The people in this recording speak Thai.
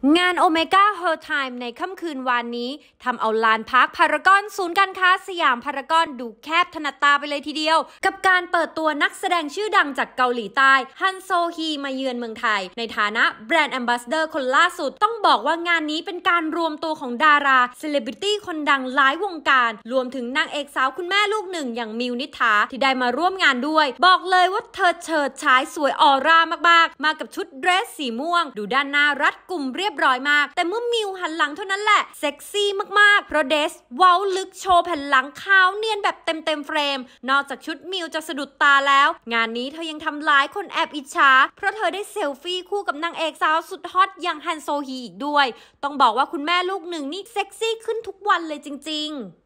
งานโอเมก้าเฮอร์ไทม์ในค่ำคืนวานนี้ทำเอาลานพาร์คพารากอนศูนย์การค้าสยามพารากอนดูแคบถนัดตาไปเลยทีเดียวกับการเปิดตัวนักแสดงชื่อดังจากเกาหลีใต้ฮันโซฮีมาเยือนเมืองไทยในฐานะแบรนด์แอมบาสเดอร์คนล่าสุดต้องบอกว่างานนี้เป็นการรวมตัวของดาราเซเลบริตี้คนดังหลายวงการรวมถึงนางเอกสาวคุณแม่ลูกหนึ่งอย่างมิวนิษฐาที่ได้มาร่วมงานด้วยบอกเลยว่าเธอเฉิดฉายสวยออร่ามากๆมากับชุดเดรสสีม่วงดูด้านหน้ารัดกุมเรียบร้อยมากแต่เมื่อมิวหันหลังเท่านั้นแหละเซ็กซี่มากๆเพราะเดรสเว้าลึกโชว์แผ่นหลังขาวเนียนแบบเต็มเฟรมนอกจากชุดมิวจะสะดุดตาแล้วงานนี้เธอยังทำหลายคนแอบอิจฉาเพราะเธอได้เซลฟี่คู่กับนางเอกสาวสุดฮอตอย่างฮันโซฮีอีกด้วยต้องบอกว่าคุณแม่ลูกหนึ่งนี่เซ็กซี่ขึ้นทุกวันเลยจริงๆ